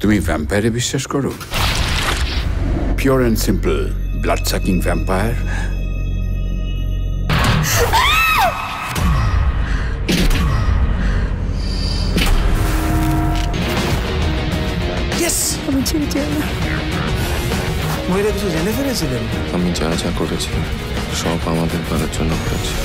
তুমি ভ্যাম্পায়ারে বিশ্বাস করো? Pure and simple blood sucking vampire. মহিলা কিছু জেনে ফেলেছিলেন? আমি যা যা করেছি সব আমাদের করার জন্য করেছি।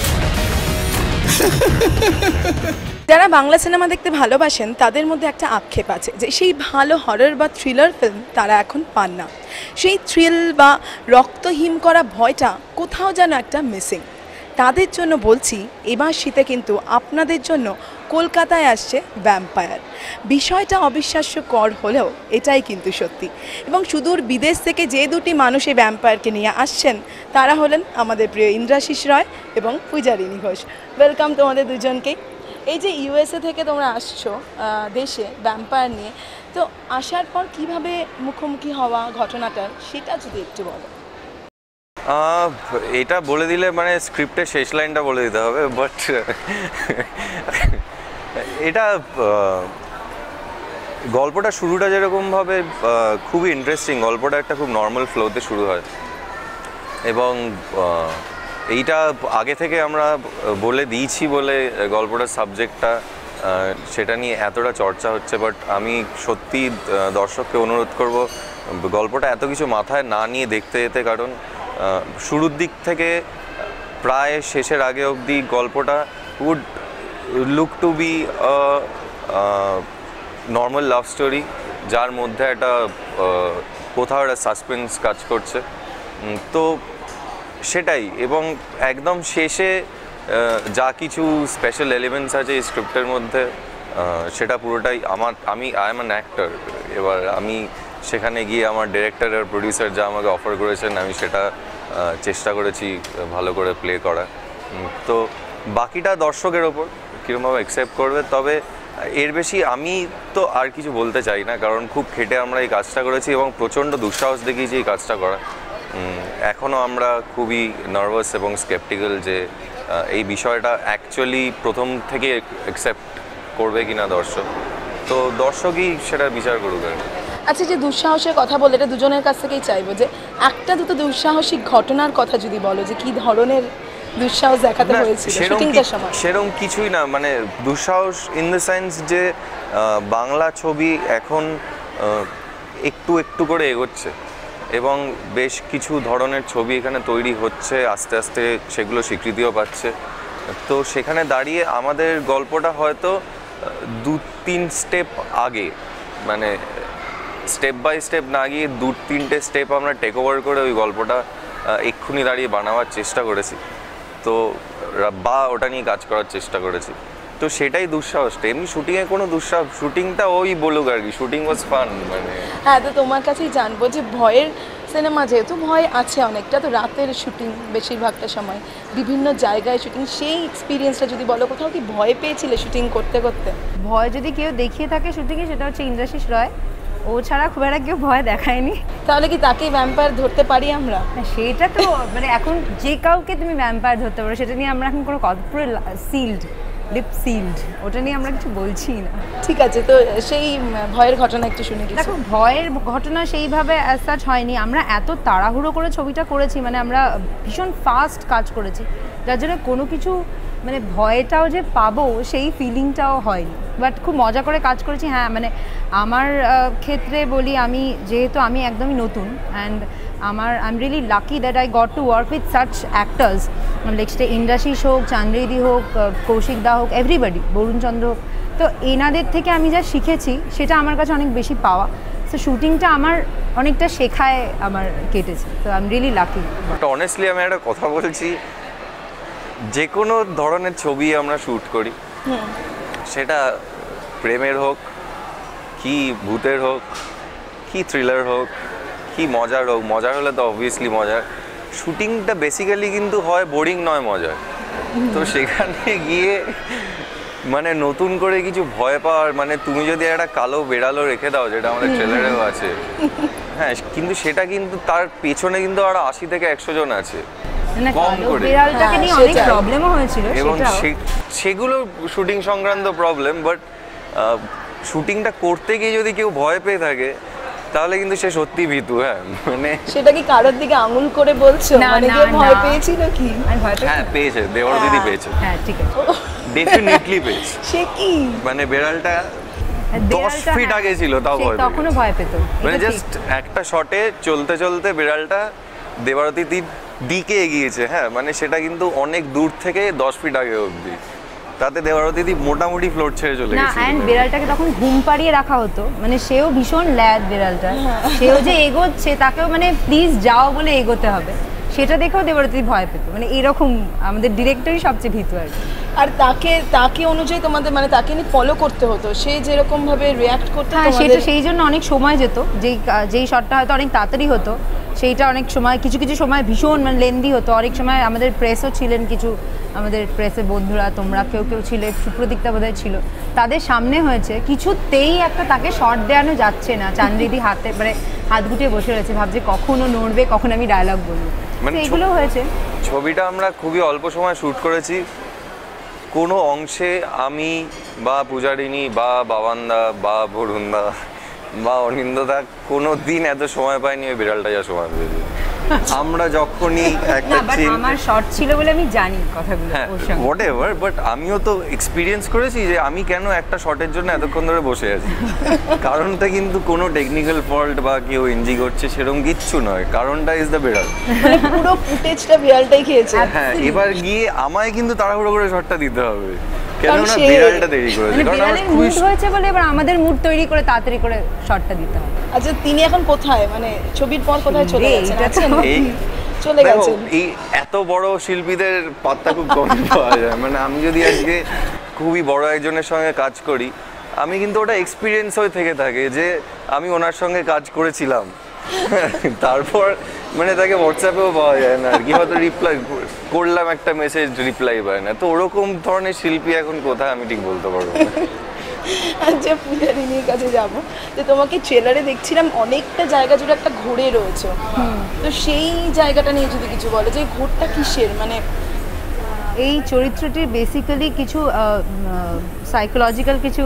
যারা বাংলা সিনেমা দেখতে ভালোবাসেন তাদের মধ্যে একটা আক্ষেপ আছে যে সেই ভালো হরর বা থ্রিলার ফিল্ম তারা এখন পান না। সেই থ্রিল বা রক্তহীন করা ভয়টা কোথাও যেন একটা মিসিং। তাদের জন্য বলছি, এবার শীতে কিন্তু আপনাদের জন্য কলকাতায় আসছে ভ্যাম্পায়ার। বিষয়টা অবিশ্বাস্যকর হলেও এটাই কিন্তু সত্যি। এবং সুদূর বিদেশ থেকে যে দুটি মানুষ এই ভ্যাম্পায়ারকে নিয়ে আসছেন তারা হলেন আমাদের প্রিয় ইন্দ্রাশিস রয় এবং পূজারিনী ঘোষ। ওয়েলকাম তোমাদের দুজনকেই। এই যে ইউএসএ থেকে তোমরা আসছো দেশে ভ্যাম্পায়ার নিয়ে, তো আসার পর কিভাবে মুখোমুখি হওয়া ঘটনাটার সেটা যদি একটু বলো। এটা বলে দিলে মানে স্ক্রিপ্টের শেষ লাইনটা বলে দিতে হবে, বাট এটা গল্পটা শুরুটা যেরকমভাবে খুবই ইন্টারেস্টিং। গল্পটা একটা খুব নর্মাল ফ্লোতে শুরু হয় এবং এইটা আগে থেকে আমরা বলে দিয়েছি বলে গল্পটার সাবজেক্টটা সেটা নিয়ে এতটা চর্চা হচ্ছে। বাট আমি সত্যি দর্শককে অনুরোধ করব গল্পটা এত কিছু মাথায় না নিয়ে দেখতে যেতে, কারণ শুরুর দিক থেকে প্রায় শেষের আগে অবধি গল্পটা would look to be normal love story, যার মধ্যে একটা কোথাও একটা সাসপেন্স কাজ করছে। তো সেটাই, এবং একদম শেষে যা কিছু স্পেশাল এলিমেন্টস আছে এই স্ক্রিপ্টের মধ্যে সেটা পুরোটাই আমি আই এম অ্যান অ্যাক্টর। এবার আমি সেখানে গিয়ে আমার ডিরেক্টর আর প্রডিউসার যা আমাকে অফার করেছেন আমি সেটা চেষ্টা করেছি ভালো করে প্লে করা। তো বাকিটা দর্শকের ওপর কীরকমভাবে অ্যাকসেপ্ট করবে। তবে এর বেশি আমি তো আর কিছু বলতে চাই না, কারণ খুব খেটে আমরা এই কাজটা করেছি এবং প্রচণ্ড দুঃসাহস দেখিয়েছি এই কাজটা করা। এখনও আমরা খুবই নার্ভাস এবং স্কেপটিক্যাল যে এই বিষয়টা অ্যাকচুয়ালি প্রথম থেকে অ্যাকসেপ্ট করবে কিনা দর্শক। তো দর্শকই সেটা বিচার করুক আর কি। আচ্ছা, যে দুঃসাহসের কথা বলে এটা দুজনের কাছ থেকেই চাইবো যে একটা দুটো দুঃসাহসিক ঘটনার কথা যদি বলো যে কী ধরনের দুঃসাহস দেখাতে হয়েছিল শুটিংটার সময়। সেরকম কিছুই না, মানে দুঃসাহস ইন দ্য সেন্স যে বাংলা ছবি এখন একটু একটু করে এগোচ্ছে এবং বেশ কিছু ধরনের ছবি এখানে তৈরি হচ্ছে, আস্তে আস্তে সেগুলো স্বীকৃতিও পাচ্ছে। তো সেখানে দাঁড়িয়ে আমাদের গল্পটা হয়তো 2-3 স্টেপ আগে, মানে স্টেপ বাই স্টেপ না গিয়ে 2-3টে স্টেপ আমরা টেক ওভার করে ওই গল্পটা এক্ষুনি দাঁড়িয়ে বানাবার চেষ্টা করেছি। তো বা ওটা নিয়ে কাজ করার চেষ্টা করেছি। তো সেটাই দুঃসাহসটা। এমনি শুটিংয়ে কোনো দুঃসাহস, শুটিংটা ওই বলুক আর কি, শুটিং ওয়াজ ফান। মানে হ্যাঁ, তো তোমার কাছেই জানবো যে ভয়ের সিনেমা যেহেতু ভয় আছে অনেকটা, তো রাতের শুটিং বেশিরভাগটা সময় বিভিন্ন জায়গায় শুটিং, সেই এক্সপিরিয়েন্সটা যদি বলো, কোথাও কি ভয় পেয়েছিলে শুটিং করতে করতে? ভয় যদি কেউ দেখিয়ে থাকে শুটিংয়ে সেটা হচ্ছে ইন্দ্রাশিস রয়। ও ছাড়া খুব একটা কেউ ভয় দেখায়নি। তাহলে কি তাকেই ভ্যাম্পায়ার ধরতে পারি আমরা? সেটা তো মানে এখন যে কাউকে তুমি ভ্যাম্পায়ার ধরতে পারো, সেটা নিয়ে আমরা এখন কোনো কথা, পুরো সিল্ড, লিপ সিল্ড, ওটা নিয়ে আমরা কিছু বলছি না। ঠিক আছে, তো সেই ভয়ের ঘটনা একটু শুনে। দেখো, ভয়ের ঘটনা সেইভাবে অ্যাজ সাচ হয়নি। আমরা এত তাড়াহুড়ো করে ছবিটা করেছি, মানে আমরা ভীষণ ফাস্ট কাজ করেছি, যার জন্য কোনো কিছু মানে ভয়টাও যে পাবো সেই ফিলিংটাও হয়নি। বাট খুব মজা করে কাজ করেছি। হ্যাঁ, মানে আমার ক্ষেত্রে বলি, আমি যেহেতু আমি একদমই নতুন, and I am really lucky that I got to work with such actors, like সেটা ইন্দ্রাশিস হোক, চান্দ্রায়ী হোক, কৌশিক দা হোক, এভরিবডি, বরুণ চন্দ্র হোক। তো এনাদের থেকে আমি যা শিখেছি সেটা আমার কাছে অনেক বেশি পাওয়া। সো শুটিংটা আমার অনেকটা শেখায় আমার কেটেছে। তো I am really lucky. But honestly আমি একটা কথা বলছি, যে কোনো ধরনের ছবি আমরা শ্যুট করি, সেটা প্রেমের হোক, কি ভূতের হোক, কি থ্রিলার হোক, কি মজার হোক, মজার হলে তো অবভিয়াসলি মজার। শুটিংটা বেসিক্যালি কিন্তু হয় বোরিং নয় মজার। তো সেখানে গিয়ে মানে নতুন করে কিছু ভয় পাওয়ার, মানে তুমি যদি একটা কালো বেড়ালও রেখে দাও, যেটা আমাদের ট্রেলারেও আছে, হ্যাঁ, কিন্তু সেটা কিন্তু তার পেছনে কিন্তু আরো 80 থেকে 100 জন আছে কম করে, বিড়ালটাকে নিয়ে অনেক প্রবলেমও হয়েছিল এবং সেগুলো শুটিং সংক্রান্ত প্রবলেম। বাট শুটিংটা করতে গিয়ে যদি কেউ ভয় পেয়ে থাকে তাহলে কিন্তু সে সত্যি ভীতু। হ্যাঁ মানে সেটা কি কারোর দিকে আঙুল করে বলছো? মানে কি ভয় পেয়েছিল কি? হ্যাঁ পেয়েছে, দেওর দিদি পেয়েছে। হ্যাঁ ঠিক আছে, ডেফিনেটলি পেয়েছে। সে কি মানে বেড়ালটা 10 ফিট আগে ছিল তাও ভয় পেত, তখনও ভয় পেত। মানে জাস্ট একটা শটে চলতে চলতে বেড়ালটা দেবারতী দিকে এগিয়েছে। হ্যাঁ মানে সেটা কিন্তু অনেক দূর থেকে 10 ফিট আগে অবধি, তাতে দেবারতী মোটামুটি ফ্লোর ছেড়ে চলে না। গেছে। এন্ড বিড়ালটাকে তখন ঘুম পাড়িয়ে রাখা হতো, মানে সেও ভীষণ ল্যাদ বিড়ালটা, সেও যে এগোচ্ছে তাকেও মানে প্লিজ যাও বলে এগোতে হবে, সেটা দেখেও দেবারতী ভয় পেত। মানে এরকম আমাদের ডিরেক্টরই সবচেয়ে ভীতু আর কি। আর তাকে অনুযায়ী তোমাদের মানে তাকে নিয়ে ফলো করতে হতো, সে যেরকম ভাবে রিঅ্যাক্ট করতে। হ্যাঁ সেটা সেই জন্য অনেক সময় যেত, যেই শটটা হয়তো অনেক তাড়াতাড়ি হতো সেইটা অনেক সময় কিছু সময় ভীষণ মানে লেন্দি হতো। অনেক সময় আমাদের প্রেসও ছিলেন, কিছু আমাদের প্রেসের বন্ধুরা, তোমরা কেউ ছিলে, সুপ্রদীপ্তা বোধহয় ছিল, তাদের সামনে হয়েছে কিছুতেই একটা তাকে শট দেওয়ানো যাচ্ছে না, চান্দ্রিদি হাতে মানে হাত গুটিয়ে বসে রয়েছে, ভাবছে কখনো নড়বে, কখন আমি ডায়লগ বলবো। মানে এইগুলো হয়েছে। ছবিটা আমরা খুবই অল্প সময় শ্যুট করেছি, কোনো অংশে আমি বা পূজারিনী বা বাবানদা বা বরুণদা বা অনিন্দদা কোনো দিন এত সময় পাইনি ওই বিড়ালটা যা সময় পেয়েছে। আমরা যখনই একটা আমার শর্ট ছিল বলে আমি জানি কথাগুলো, হোয়াট এভার, বাট আমিও তো এক্সপিরিয়েন্স করেছি যে আমি কেন একটা শটের জন্য এতক্ষণ ধরে বসে আছি। কারণটা কিন্তু কোনো টেকনিক্যাল ফল্ট বা কেউ এনজি করছে সেরকম কিচ্ছু নয়, কারণটা ইজ দ্য বিড়াল। পুরো ফুটেজটা বিড়ালটাই খেয়েছে। হ্যাঁ এবার গিয়ে আমায় কিন্তু তাড়াহুড়ো করে শটটা দিতে হবে, কেননা বিড়ালটা দেরি করেছে, কারণ আমার মুড হয়েছে বলে এবার আমাদের মুড তৈরি করে তাড়াতাড়ি করে শটটা দিতে হবে। আচ্ছা তিনি এখন কোথায়, মানে ছবির পর কোথায় চলে গেছেন? চলে গেছেন। এই এত বড় শিল্পীদের পাত্তা খুব কম পাওয়া যায়। মানে আমি যদি আজকে খুবই বড় একজনের সঙ্গে কাজ করি, আমি কিন্তু ওটা এক্সপিরিয়েন্স হয়ে থেকে থাকে যে আমি ওনার সঙ্গে কাজ করেছিলাম, তারপর মানে তাকে হোয়াটসঅ্যাপেও পাওয়া যায় না আর কি, হয়তো রিপ্লাই করলাম একটা মেসেজ রিপ্লাই পায় না, তো ওরকম ধরনের শিল্পী এখন কোথায় আমি ঠিক বলতে পারবো না। আচ্ছা পূজারিনীর কাছে যাব, যে তোমাকে ট্রেলারে দেখছিলাম অনেকটা জায়গা জুড়ে একটা ঘোরে রয়েছে, তো সেই জায়গাটা নিয়ে যদি কিছু বলো যে ঘোরটা কিসের, মানে এই চরিত্রটির বেসিক্যালি কিছু সাইকোলজিক্যাল কিছু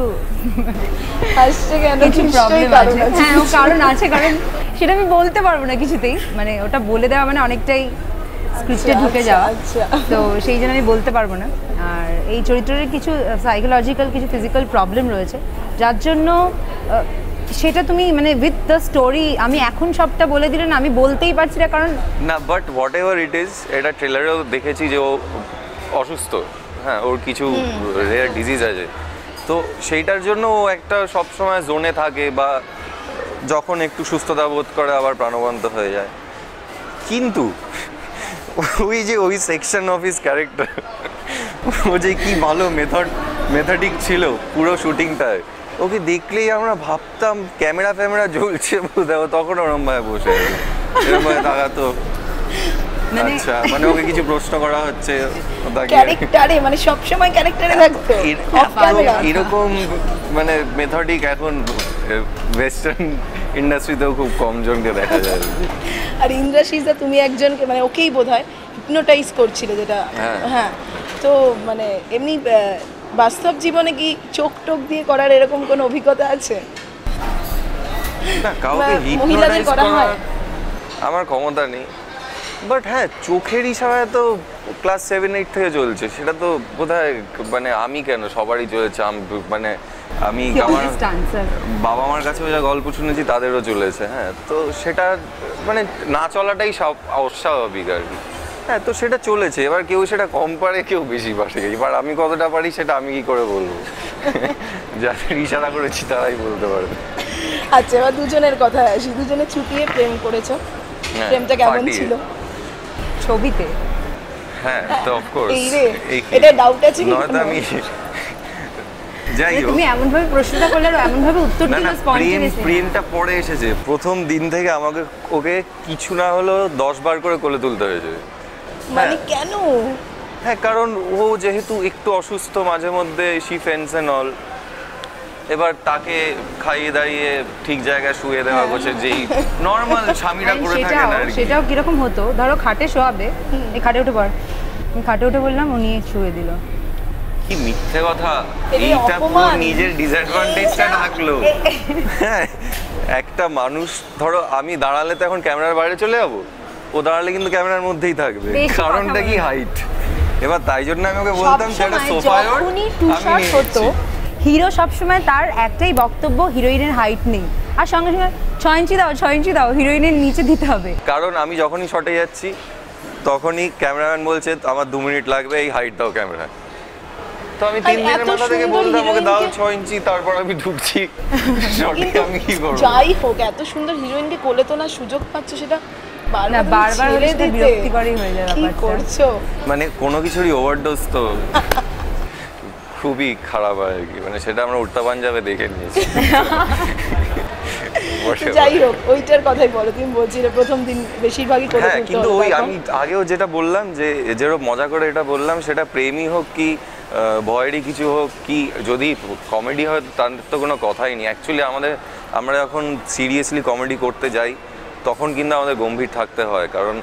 প্রবলেম আছে। হ্যাঁ কারণ আছে, কারণ সেটা আমি বলতে পারবো না কিছুতেই, মানে ওটা বলে দেওয়া মানে অনেকটাই স্ক্রিপ্টে ঢুকে যাওয়া, তো সেই জন্য আমি বলতে পারবো না। আর এই চরিত্রের কিছু সাইকোলজিক্যাল কিছু ফিজিক্যাল প্রবলেম রয়েছে, যার জন্য সেটা তুমি মানে উইথ দ্য স্টোরি আমি এখন সবটা বলে দিলে না, আমি বলতেই পারছি না, কারণ না but whatever it is, এটা ট্রেলারেও দেখেছি যে ও অসুস্থ, হ্যাঁ ওর কিছু রেয়ার ডিজিজ আছে, তো সেইটার জন্য ও একটা সবসময় জোনে থাকে বা যখন একটু সুস্থতা বোধ করে আবার প্রাণবন্ত হয়ে যায়। কিন্তু ওই সেকশন অফ হিজ ক্যারেক্টার, ও যে কি ভালো মেথডিক ছিল পুরো শুটিংটায়, ওকে দেখলেই আমরা ভাবতাম ক্যামেরা জ্বলছে বোধহয়, তখন ওরম ভাবে বসে আছে, এরম ভাবে তাকাতো। আচ্ছা মানে ওকে কিছু প্রশ্ন করা হচ্ছে, ক্যারেক্টারে মানে সবসময় ক্যারেক্টারে থাকতো, এরকম মানে মেথডিক এখন ওয়েস্টার্ন ইন্ডাস্ট্রিতেও খুব কম জনকে দেখা যায়। আর ইন্দ্রাশিস দা তুমি একজনকে মানে ওকেই বোধহয় হিপনোটাইজ করছিল, যেটা হ্যাঁ, তো মানে এমনি বাস্তব জীবনে কি চোখ টোক দিয়ে করার এরকম কোনো অভিজ্ঞতা আছে? না কাউকে হিপনোটাইজ করা আমার ক্ষমতা নেই, বাট হ্যাঁ চোখের ইশারায় তো ক্লাস 7-8 থেকে চলছে, সেটা তো বোধহয় মানে আমি কেন সবারই চলেছে, মানে আমি আমার বাবা মার কাছেও যা গল্প শুনেছি তাদেরও চলেছে। হ্যাঁ তো সেটা মানে না চলাটাই অস্বাভাবিক আর কি। হ্যাঁ তো সেটা চলেছে, এবার কেউ সেটা কম পারে কেউ বেশি পারে, এবার আমি কতটা পারি সেটা আমি কি করে বলবো, যাদের ইশারা করেছি তারাই বলতে পারবে। আচ্ছা এবার দুজনের কথায় আসি, দুজনে চুটিয়ে প্রেম করেছো, প্রেমটা কেমন ছিল ছবিতে? হ্যাঁ তো অফকোর্স এটা ডাউট আছে কি? নয়তো আমি যাই হোক, তুমি এমন ভাবে প্রশ্নটা করলে আর এমন ভাবে উত্তর দিলে স্পন্টেনিয়াস। প্রেমটা পরে এসেছে, প্রথম দিন থেকে আমাকে ওকে কিছু না হলো 10 বার করে কোলে তুলতে হয়েছে। মানে কেন? হ্যাঁ কারণ ও যেহেতু একটু অসুস্থ মাঝে মধ্যে, শি ফেন্স এন্ড অল, এবার তাকে খাইয়ে দাঁড়িয়ে ঠিক জায়গায় শুয়ে দেওয়া গোছে, যেই নর্মাল স্বামীরা করে থাকে না আর কি। সেটাও কিরকম হতো, ধরো খাটে শোয়াবে, এই খাটে উঠে পড়, আমি খাটে উঠে বললাম, ও নিয়ে শুয়ে দিল, কি মিথ্যে কথা, এটা এইটা পুরো অপমান। নিজের ডিসঅ্যাডভান্টেজটা ঢাকলো। হ্যাঁ, একটা মানুষ ধরো আমি দাঁড়ালে তো এখন ক্যামেরার বাইরে চলে যাবো, ও দাঁড়ালে কিন্তু ক্যামেরার মধ্যেই থাকবে, বেশি কারণটা কথা কি বলে। হাইট। এবার তাই জন্য আমি ওকে বলতাম যে একটা সবসময় সোফায় ওঠ, যখনই টু আমি শট নিয়ে হতো, নিচ্ছি। হিরো সবসময় তার একটাই বক্তব্য, হিরোইনের হাইট নেই, আর সঙ্গে সঙ্গে 6 ইঞ্চি দাও 6 ইঞ্চি দাও, হিরোইনের নিচে দিতে হবে। কারণ আমি যখনই শটে যাচ্ছি তখনই ক্যামেরাম্যান বলছে আমার 2 মিনিট লাগবে, এই হাইট দাও ক্যামেরা। তো আমি 3 দিনের এত মাথা থেকে সুন্দর বলতাম আমাকে দাও হিরোইনকে- 6 ইঞ্চি, তারপর আমি ঢুকছি শটে, কিন্তু আমি কি করব। যাই হোক, এত সুন্দর হিরোইনকে কোলে তোলার সুযোগ পাচ্ছে, সেটা না, বারবার বারবার হলে ছেড়ে সেটা দিতে। বিরক্তিকরই হয়ে যায় কি ব্যাপারটা। করছো? মানে কোনো কিছুরই ওভারডোজ তো খুবই খারাপ হয় আর কি, মানে সেটা আমরা উড়তা পাঞ্জাবে দেখে নিয়েছি। যাই হোক, ওইটার কথাই বলো। তুমি বলছিলে প্রথম দিন বেশিরভাগই করে হ্যাঁ, তুলতে কিন্তু হলো, ওই তারপর? আমি আগেও যেটা বললাম যে যেরকম মজা করে এটা বললাম, সেটা প্রেমই হোক কি ভয়েরই কিছু হোক কি, যদি কমেডি হয় তার তো কোনো কথাই নেই। অ্যাকচুয়ালি আমরা যখন সিরিয়াসলি কমেডি করতে যাই তখন কিন্তু আমাদের গম্ভীর থাকতে হয়, কারণ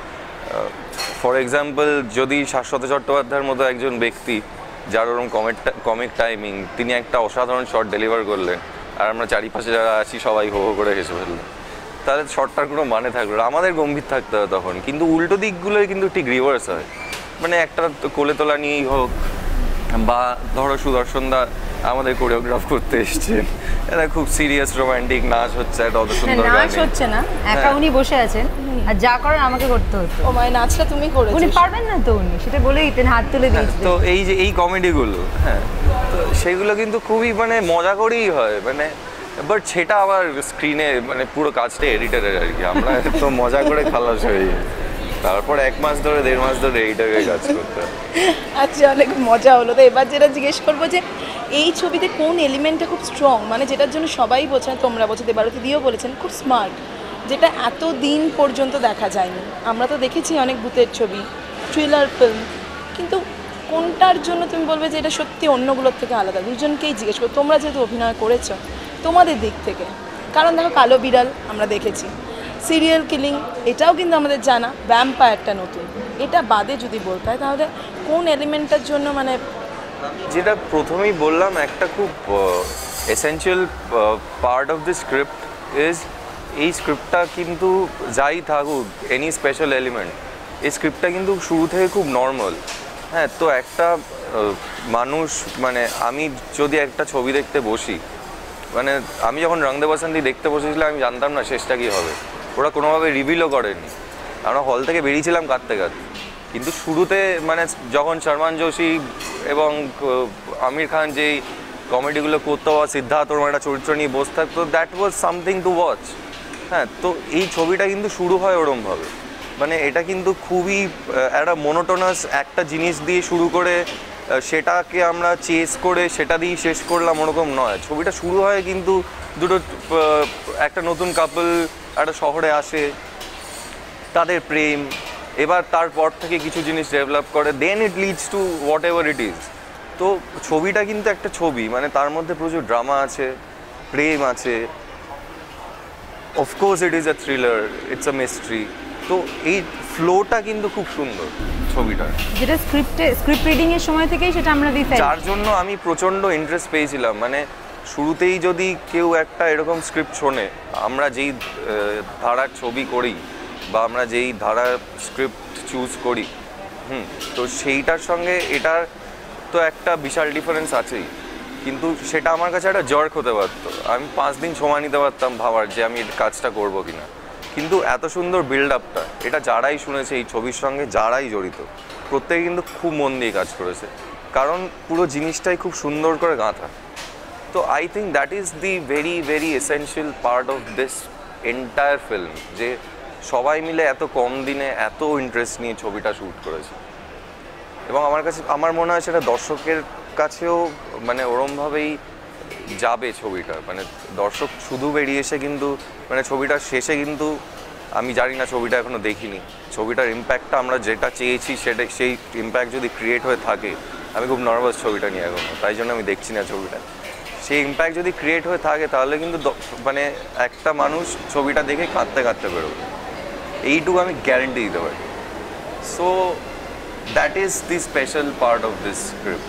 ফর এক্সাম্পল যদি শাশ্বত চট্টোপাধ্যায়ের মতো একজন ব্যক্তি যার ওরকম কমিক টাইমিং, তিনি একটা অসাধারণ শট ডেলিভার করলেন আর আমরা চারিপাশে যারা আছি সবাই হো হো করে হেসে ফেললেন, তাহলে শটটার কোনো মানে থাকলো না, আমাদের গম্ভীর থাকতে হয় তখন। কিন্তু উল্টো দিকগুলোই কিন্তু ঠিক রিভার্স হয়, মানে একটা কোলে তোলা নিয়েই হোক, বা ধরো সুদর্শন দা আমাদের কোরিওগ্রাফ করতে এসছেন, এটা খুব সিরিয়াস রোমান্টিক নাচ হচ্ছে, একটা অত সুন্দর নাচ গানে। হচ্ছে না, একা হ্যাঁ। উনি বসে আছেন, আর যা করেন আমাকে করতে হতো। ও মায়ের নাচটা তুমি উনি করেছো? পারবেন না তো, উনি সেটা বলে দিতেন, হাত তুলে হ্যাঁ, দিয়েছিলেন। তো এই যে এই কমেডিগুলো, হ্যাঁ, তো সেগুলো কিন্তু খুবই মানে মজা করেই হয়, মানে বাট সেটা আবার স্ক্রিনে মানে পুরো কাজটা এডিটারের আর কি, আমরা তো মজা করে খালাস হয়ে যাই, তারপর 1 মাস ধরে 1.5 মাস ধরে এইটাকে কাজ করতে হয়। আচ্ছা, অনেক মজা হলো। তো এবার যেটা জিজ্ঞেস করবো যে এই ছবিতে কোন এলিমেন্টটা খুব স্ট্রং, মানে যেটার জন্য সবাই বলছেন, তোমরা বলছো, দেবারতী দিয়েও বলেছেন, খুব স্মার্ট, যেটা এত দিন পর্যন্ত দেখা যায়নি। আমরা তো দেখেছি অনেক ভূতের ছবি, থ্রিলার ফিল্ম, কিন্তু কোনটার জন্য তুমি বলবে যে এটা সত্যি অন্যগুলোর থেকে আলাদা? দুজনকেই জিজ্ঞেস করো, তোমরা যেহেতু অভিনয় করেছো তোমাদের দিক থেকে। কারণ দেখো, কালো বিড়াল আমরা দেখেছি, সিরিয়াল কিলিং এটাও কিন্তু আমাদের জানা, ভ্যাম্পায়ারটা নতুন, এটা বাদে যদি বলতে হয় তাহলে কোন এলিমেন্টটার জন্য মানে? যেটা প্রথমেই বললাম, একটা খুব essential part of the script is, এই স্ক্রিপ্টটা কিন্তু যাই থাকুক, এনি স্পেশাল এলিমেন্ট, এই স্ক্রিপ্টটা কিন্তু শুরু থেকে খুব নর্মাল। হ্যাঁ, তো একটা মানুষ, মানে আমি যদি একটা ছবি দেখতে বসি, মানে আমি যখন রং দে বসন্তি দেখতে বসেছিলাম আমি জানতাম না শেষটা কী হবে, ওরা কোনোভাবে রিভিলও করেনি, আমরা হল থেকে বেরিয়েছিলাম কাঁদতে কাঁদতে। কিন্তু শুরুতে মানে যখন শর্মান যোশী এবং আমির খান যেই কমেডিগুলো করতো, বা সিদ্ধার্থ ওরকম একটা চরিত্র নিয়ে বসে থাকতো, that was something to watch. হ্যাঁ, তো এই ছবিটা কিন্তু শুরু হয় ওরমভাবে, মানে এটা কিন্তু খুবই একটা মোনোটোনাস একটা জিনিস দিয়ে শুরু করে সেটাকে আমরা চেস করে সেটা দিয়ে শেষ করলাম, ওরকম নয়। ছবিটা শুরু হয় কিন্তু দুটো একটা নতুন কাপল একটা শহরে আসে, তাদের প্রেম, এবার তারপর থেকে কিছু জিনিস ডেভেলপ করে, then it leads to whatever it is. তো ছবিটা কিন্তু একটা ছবি, মানে তার মধ্যে প্রচুর ড্রামা আছে, প্রেম আছে, of course it is a thriller, it's a mystery. তো এই ফ্লোটা কিন্তু খুব সুন্দর ছবিটার, যেটা স্ক্রিপ্ট রিডিং এর সময় থেকেই সেটা আমরা দিই, যার জন্য আমি প্রচণ্ড ইন্টারেস্ট পেয়েছিলাম। মানে শুরুতেই যদি কেউ একটা এরকম স্ক্রিপ্ট শোনে, আমরা যেই ধারার ছবি করি বা আমরা যেই ধারার স্ক্রিপ্ট চুজ করি, তো সেইটার সঙ্গে এটার তো একটা বিশাল ডিফারেন্স আছেই, কিন্তু সেটা আমার কাছে একটা জর্ক হতে পারতো, আমি 5 দিন সময় নিতে পারতাম ভাবার যে আমি কাজটা করবো কিনা। কিন্তু এত সুন্দর বিল্ড আপটা, এটা যারাই শুনেছে এই ছবির সঙ্গে, যারাই জড়িত, প্রত্যেকে কিন্তু খুব মন দিয়ে কাজ করেছে, কারণ পুরো জিনিসটাই খুব সুন্দর করে গাঁথা। তো I think that is the very very essential part of this entire film, যে সবাই মিলে এত কম দিনে এত ইন্টারেস্ট নিয়ে ছবিটা শ্যুট করেছে। এবং আমার মনে হয় সেটা দর্শকের কাছেও মানে ওরমভাবেই যাবে ছবিটা, মানে দর্শক শুধু বেরিয়ে এসে কিন্তু মানে ছবিটার শেষে কিন্তু, আমি জানি না, ছবিটা এখনও দেখিনি, ছবিটার ইম্প্যাক্টটা আমরা যেটা চেয়েছি সেটা, সেই ইম্প্যাক্ট যদি ক্রিয়েট হয়ে থাকে, আমি খুব নার্ভাস ছবিটা নিয়ে এখনও, তাই জন্য আমি দেখছি না ছবিটা। সেই ইম্প্যাক্ট যদি ক্রিয়েট হয়ে থাকে তাহলে কিন্তু মানে একটা মানুষ ছবিটা দেখে কাঁদতে কাঁদতে বেরোবে, এইটুকু আমি গ্যারেন্টি দিতে পারি। So that is the special part of this script.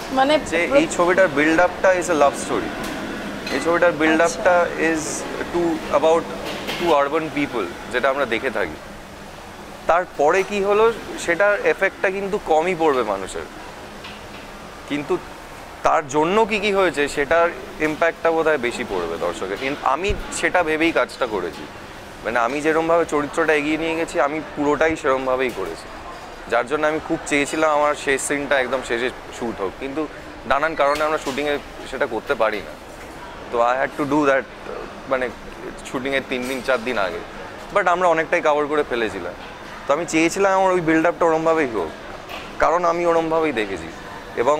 মানে যে এই ছবিটার বিল্ড আপটা ইজ এ লাভ স্টোরি। এই ছবিটার বিল্ড আপটা is to about to urban people, যেটা আমরা দেখে থাকি। তারপরে কি হলো সেটার এফেক্টটা কিন্তু কমই পড়বে মানুষের, কিন্তু তার জন্য কি কি হয়েছে সেটার ইম্প্যাক্টটা বোধহয় বেশি পড়বে দর্শকের। আমি সেটা ভেবেই কাজটা করেছি, মানে আমি যেরকমভাবে চরিত্রটা এগিয়ে নিয়ে গেছি আমি পুরোটাই সেরকমভাবেই করেছি, যার জন্য আমি খুব চেয়েছিলাম আমার শেষ সিনটা একদম শেষে শ্যুট হোক, কিন্তু নানান কারণে আমরা শুটিংয়ে সেটা করতে পারি না। তো I had to do that, মানে শুটিংয়ের 3 দিন 4 দিন আগে, বাট আমরা অনেকটাই কভার করে ফেলেছিলাম। তো আমি চেয়েছিলাম আমার ওই বিল্ড আপটা ওরমভাবেই হোক, কারণ আমি ওরমভাবেই দেখেছি। এবং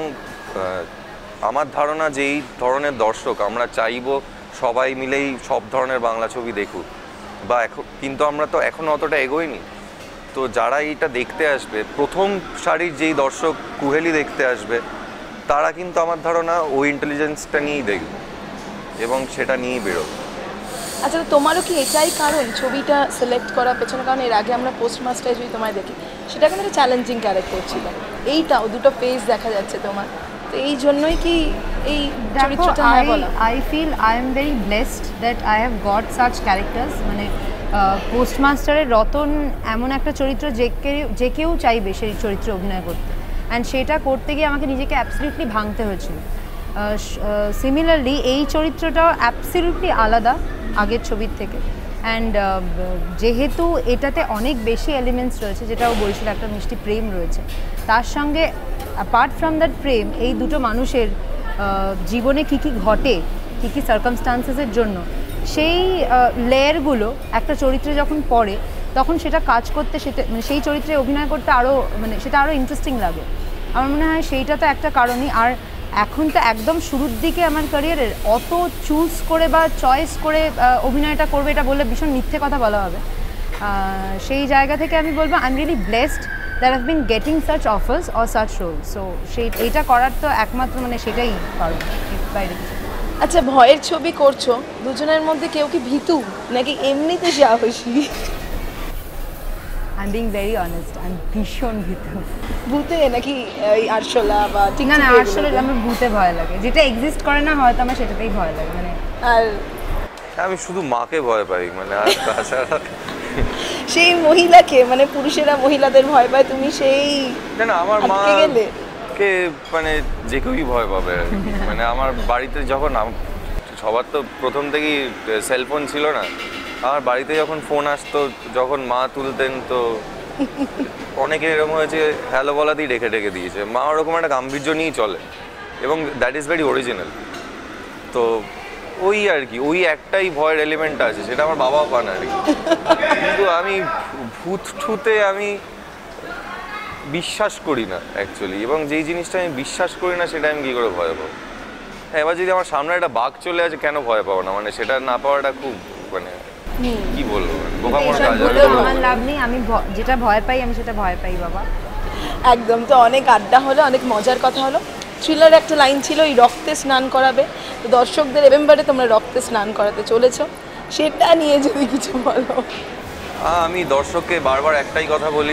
আমার ধারণা যে এই ধরনের দর্শক আমরা চাইবো সবাই মিলেই সব ধরনের বাংলা ছবি দেখুক, বা এখন কিন্তু আমরা তো এখনও অতটা এগোইনি। তো যারা এইটা দেখতে আসবে, প্রথম সারির যেই দর্শক কুহেলি দেখতে আসবে, তারা কিন্তু আমার ধারণা ওই ইন্টেলিজেন্সটা নিয়েই দেখবে এবং সেটা নিয়েই বেরোবে। আচ্ছা, তোমারও কি এটাই কারণ ছবিটা সিলেক্ট করার পেছনে? কারণ এর আগে আমরা পোস্টমাস্টারে যদি তোমায় দেখি, সেটা কিন্তু একটা চ্যালেঞ্জিং ক্যারেক্টার ছিল, এইটাও দুটো ফেস দেখা যাচ্ছে তোমার, তো এই জন্যই কি এই চরিত্রটা হয় বলা? I feel I am very blessed that I have got such characters. মানে পোস্টমাস্টারের রতন এমন একটা চরিত্র যে কেউ চাইবে সেই চরিত্রে অভিনয় করতে, অ্যান্ড সেটা করতে গিয়ে আমাকে নিজেকে অ্যাবসলিউটলি ভাঙতে হয়েছিল। সিমিলারলি এই চরিত্রটাও অ্যাবসলিউটলি আলাদা আগের ছবির থেকে, অ্যান্ড যেহেতু এটাতে অনেক বেশি এলিমেন্টস রয়েছে, যেটাও বলছিল একটা মিষ্টি প্রেম রয়েছে, তার সঙ্গে অ্যাপার্ট ফ্রম দ্যাট প্রেম এই দুটো মানুষের জীবনে কী কী ঘটে, কী কী সার্কামস্টান্সেসের জন্য, সেই লেয়ারগুলো একটা চরিত্রে যখন পড়ে তখন সেটা কাজ করতে, সেটা মানে সেই চরিত্রে অভিনয় করতে আরও মানে সেটা আরও ইন্টারেস্টিং লাগে। আমার মনে হয় সেইটা তো একটা কারণই। আর এখন তো একদম শুরুর দিকে আমার ক্যারিয়ারের, অত চুজ করে বা চয়েস করে অভিনয়টা করবে এটা বললে ভীষণ মিথ্যে কথা বলা হবে। সেই জায়গা থেকে আমি বলবো I am really blessed that have been getting such offers or such role. So এইটা করার তো একমাত্র মানে সেটাই কারণ, বাইরে কিছু। আচ্ছা, ভয়ের ছবি করছো, দুজনের মধ্যে কেউ কি ভীতু নাকি এমনিতে সাহসী? I am being very honest, I am ভীষণ ভীতু। ভূতে নাকি ওই আরশোলা বা ঠিক না, আরশোলা আমার ভূতে ভয় লাগে, যেটা এক্সিস্ট করে না হয়তো আমার সেটাতেই ভয় লাগে। মানে আর আমি শুধু মাকে ভয় পাই, মানে আর তাছাড়া সেই মহিলাকে, মানে পুরুষেরা মহিলাদের ভয় পায়, তুমি সেই না আমার আটকে গেলে? মাকে মানে যে কেউই ভয় পাবে আর কি। মানে আমার বাড়িতে যখন সবার তো প্রথম থেকেই সেলফোন ছিল না, আমার বাড়িতে যখন ফোন আসতো, যখন মা তুলতেন, তো অনেকে এরকম হয়েছে হ্যালো বলাতেই রেখে দিয়েছে। মা ওরকম একটা গাম্ভীর্য নিয়েই চলে এবং দ্যাট ইজ ভেরি অরিজিনাল। তো ওই আর কি, ওই একটাই ভয়ের এলিমেন্ট আছে, সেটা আমার বাবাও পান আর কি। কিন্তু আমি ভূত ঠুতে আমি বিশ্বাস করি না অ্যাকচুয়ালি, এবং যেই জিনিসটা আমি বিশ্বাস করি না সেটা আমি কী করে ভয় পাবো? হ্যাঁ, এবার যদি আমার সামনে একটা বাঘ চলে আসে, কেন ভয় পাবো না? মানে সেটা না পাওয়াটা খুব মানে কি বলবো, বোকামোর কাজ। আমার লাভ নেই, আমি যেটা ভয় পাই আমি সেটা ভয় পাই বাবা। একদম। তো অনেক আড্ডা হলো, অনেক মজার কথা হলো। থ্রিলার একটা লাইন ছিল এই রক্তে স্নান করাবে, তো দর্শকদের এভেম্বারে তোমরা রক্তে স্নান করাতে চলেছো, সেটা নিয়ে যদি কিছু বলো। আমি দর্শককে বারবার একটাই কথা বলি,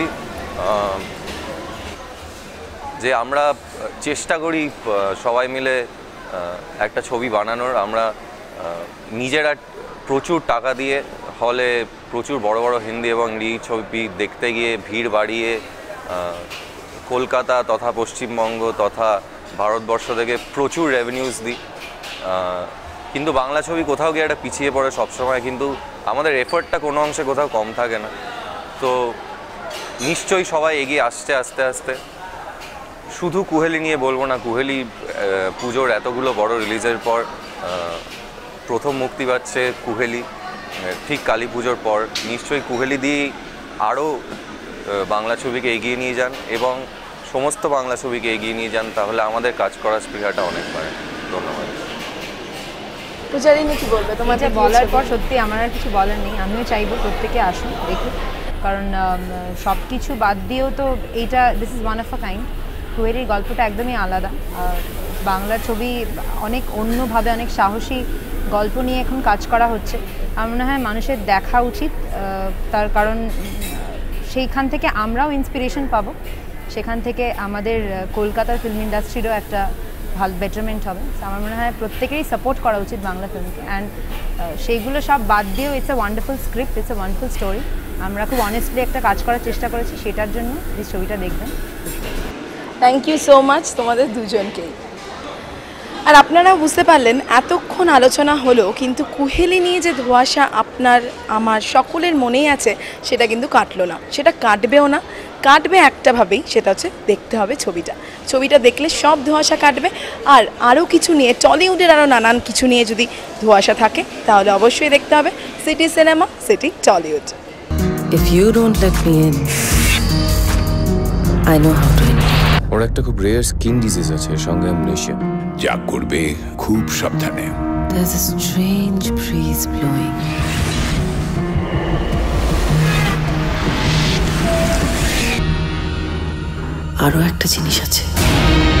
যে আমরা চেষ্টা করি সবাই মিলে একটা ছবি বানানোর। আমরা নিজেরা প্রচুর টাকা দিয়ে হলে প্রচুর বড় বড় হিন্দি এবং ইংরেজি ছবি দেখতে গিয়ে ভিড় বাড়িয়ে কলকাতা তথা পশ্চিমবঙ্গ তথা ভারতবর্ষ থেকে প্রচুর রেভিনিউজ দিই, কিন্তু বাংলা ছবি কোথাও গিয়ে একটা পিছিয়ে পড়ে সবসময়, কিন্তু আমাদের এফোর্টটা কোনো অংশে কোথাও কম থাকে না। তো নিশ্চয়ই সবাই এগিয়ে আসছে আস্তে আস্তে। শুধু কুহেলি নিয়ে বলবো না, কুহেলি পুজোর এতগুলো বড় রিলিজের পর প্রথম মুক্তি পাচ্ছে কুহেলি, ঠিক কালী পুজোর পর। নিশ্চয়ই কুহেলি দিয়েই আরও বাংলা ছবিকে এগিয়ে নিয়ে যান এবং সমস্ত বাংলা ছবিকে এগিয়ে নিয়ে যান, তাহলে আমাদের কাজ করার স্পৃহাটা অনেক বাড়ে। ধন্যবাদ। পূজারিনী কি বলবে? তোমার বলার পর সত্যি আমার আর কিছু বলার নেই। আমিও চাইবো প্রত্যেকে আসুন দেখুন, কারণ সব কিছু বাদ দিয়েও তো এইটা this is one of a kind. কুহেলির গল্পটা একদমই আলাদা। বাংলা ছবি অনেক অন্যভাবে, অনেক সাহসী গল্প নিয়ে এখন কাজ করা হচ্ছে। আমার মনে হয় মানুষের দেখা উচিত, তার কারণ সেইখান থেকে আমরাও ইন্সপিরেশন পাবো, সেখান থেকে আমাদের কলকাতার ফিল্ম ইন্ডাস্ট্রিরও একটা ভালো বেটারমেন্ট হবে। আমার মনে হয় প্রত্যেকেরই সাপোর্ট করা উচিত বাংলা ফিল্মকে, অ্যান্ড সেইগুলো সব বাদ দিয়েও it's a wonderful script, it's a wonderful story. আমরা খুব অনেস্টলি একটা কাজ করার চেষ্টা করেছি, সেটার জন্য এই ছবিটা দেখবেন। থ্যাংক ইউ সো মাচ তোমাদের দুজনকেই। আর আপনারাও বুঝতে পারলেন এতক্ষণ আলোচনা হলো, কিন্তু কুহেলি নিয়ে যে ধোঁয়াশা আপনার আমার সকলের মনেই আছে সেটা কিন্তু কাটলো না, সেটা কাটবেও না। কাটবে একটাভাবেই, সেটা হচ্ছে দেখতে হবে ছবিটা দেখলে সব ধোঁয়াশা কাটবে। আর আরও কিছু নিয়ে, টলিউডের আরও নানান কিছু নিয়ে যদি ধোঁয়াশা থাকে তাহলে অবশ্যই দেখতে হবে city cinema, city Tollywood. If you don't let me in, I know how to in. ওর একটা খুব রেয়ার স্কিন ডিজিজ আছে, সঙ্গে অ্যামনেশিয়া। যা করবে খুব সাবধানে। There's a strange breeze blowing. আরো একটা জিনিস আছে।